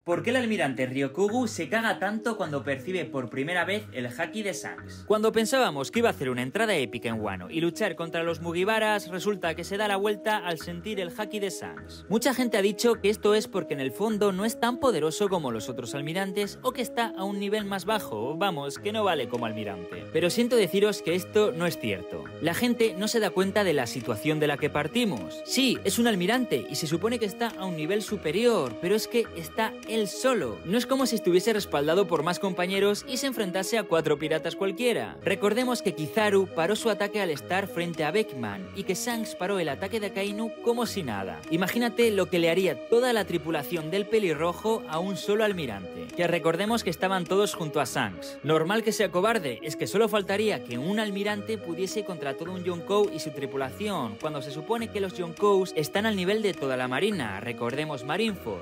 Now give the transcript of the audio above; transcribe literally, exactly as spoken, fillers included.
¿Por qué el almirante Ryokugu se caga tanto cuando percibe por primera vez el haki de Shanks? Cuando pensábamos que iba a hacer una entrada épica en Wano y luchar contra los Mugiwaras, resulta que se da la vuelta al sentir el haki de Shanks. Mucha gente ha dicho que esto es porque en el fondo no es tan poderoso como los otros almirantes o que está a un nivel más bajo, vamos, que no vale como almirante. Pero siento deciros que esto no es cierto. La gente no se da cuenta de la situación de la que partimos. Sí, es un almirante y se supone que está a un nivel superior, pero es que está él solo. No es como si estuviese respaldado por más compañeros y se enfrentase a cuatro piratas cualquiera. Recordemos que Kizaru paró su ataque al estar frente a Beckman y que Shanks paró el ataque de Akainu como si nada. Imagínate lo que le haría toda la tripulación del pelirrojo a un solo almirante. Que recordemos que estaban todos junto a Shanks. Normal que sea cobarde, es que solo faltaría que un almirante pudiese contra todo un Yonkou y su tripulación, cuando se supone que los Yonkous están al nivel de toda la marina. Recordemos Marineford.